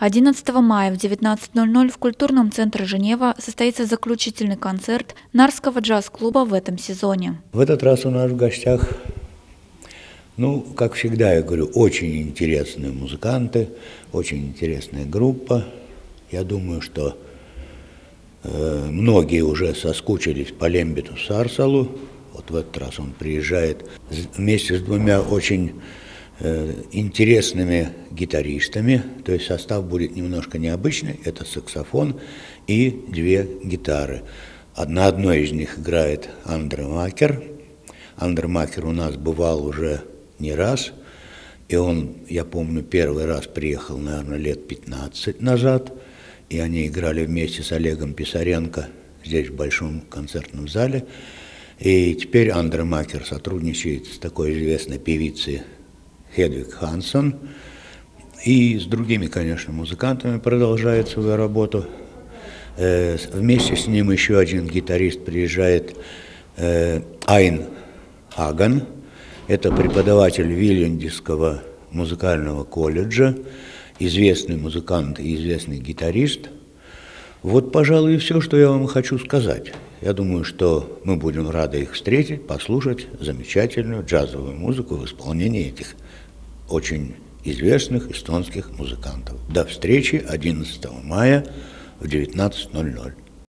11 мая в 19:00 в культурном центре Женева состоится заключительный концерт Нарского джаз-клуба в этом сезоне. В этот раз у нас в гостях, как всегда, я говорю, очень интересные музыканты, очень интересная группа. Я думаю, что многие уже соскучились по Лембиту Сарсалу. Вот в этот раз он приезжает вместе с двумя очень интересными гитаристами, то есть состав будет немножко необычный, это саксофон и две гитары. На одной из них играет Андре Макер. Андре Макер у нас бывал уже не раз, и он, я помню, первый раз приехал, наверное, лет 15 назад, и они играли вместе с Олегом Писаренко здесь в Большом концертном зале. И теперь Андре Макер сотрудничает с такой известной певицей Хедвиг Хансон, и с другими, конечно, музыкантами продолжает свою работу. Вместе с ним еще один гитарист приезжает, Айн Хаган, это преподаватель Вильяндисского музыкального колледжа, известный музыкант и известный гитарист. Вот, пожалуй, и все, что я вам хочу сказать. Я думаю, что мы будем рады их встретить, послушать замечательную джазовую музыку в исполнении этих очень известных эстонских музыкантов. До встречи 11 мая в 19:00.